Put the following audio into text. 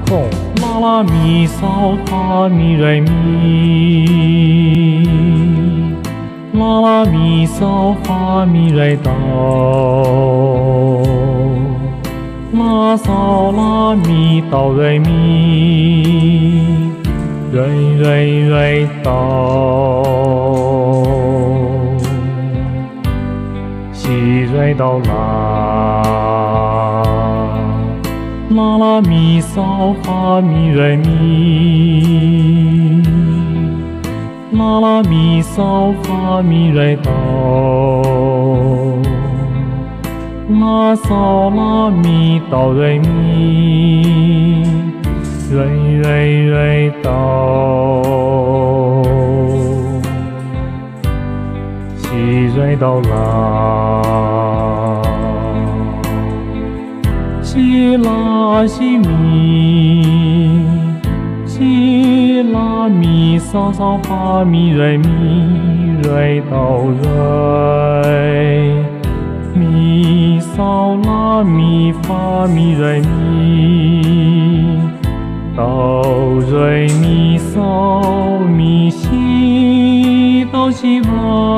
哆啦啦咪嗦发咪来咪，啦啦咪嗦发咪来哆，啦嗦啦咪哆来咪，来哆，西来哆啦。啦啦咪嗦发咪来咪，啦啦咪嗦发咪来哆，啦嗦啦咪哆来咪，来哆，西来哆啦。西啦西咪，西啦咪嗦嗦发咪来咪哆来，咪嗦啦咪发咪来咪，哆来咪嗦咪西哆西来。